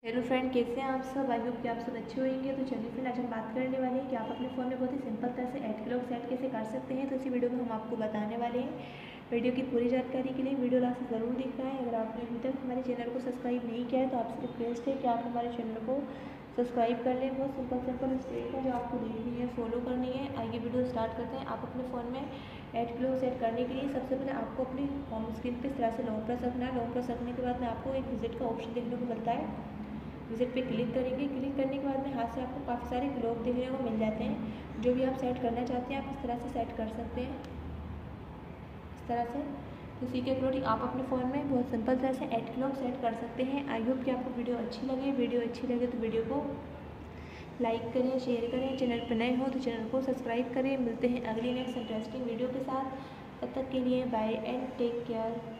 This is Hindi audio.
हेलो फ्रेंड, कैसे हैं आप सब। आई होप कि आप सब अच्छे होंगे। तो चलिए फ्रेंड, आज हम बात करने वाले हैं कि आप अपने फ़ोन में बहुत ही सिंपल तरह से ऐड ब्लॉग सेट कैसे कर सकते हैं। तो इसी वीडियो में हम आपको बताने वाले हैं। वीडियो की पूरी जानकारी के लिए वीडियो लास्ट ज़रूर देखना है। अगर आपने अभी तक हमारे चैनल को सब्सक्राइब नहीं किया है तो आपसे रिक्वेस्ट है कि आप हमारे चैनल को सब्सक्राइब कर लें। बहुत सिंपल स्टेप है जो आपको देखनी है, फॉलो करनी है। आइए वीडियो स्टार्ट करते हैं। आप अपने फ़ोन में ऐड ब्लॉग सेट करने के लिए सबसे पहले आपको अपनी होम स्क्रीन पर इस तरह से लॉन्ग प्रेस रखना है। लॉन्ग प्रेस रखने के बाद में आपको एक विजिट का ऑप्शन देखने को मिलता है। विजिट पे क्लिक करेंगे। क्लिक करने के बाद में हाथ से आपको काफ़ी सारे ब्लॉग देखने को मिल जाते हैं। जो भी आप सेट करना चाहते हैं आप इस तरह से सेट कर सकते हैं, इस तरह से। तो इसी के अकॉर्डिंग आप अपने फ़ोन में बहुत सिंपल तरह से ऐड ब्लॉग सेट कर सकते हैं। आई होप कि आपको वीडियो अच्छी लगे। वीडियो अच्छी लगे तो वीडियो को लाइक करें, शेयर करें। चैनल पर नए हो तो चैनल को सब्सक्राइब करें। मिलते हैं अगली नेक्स्ट इंटरेस्टिंग वीडियो के साथ। तब तक के लिए बाय एंड टेक केयर।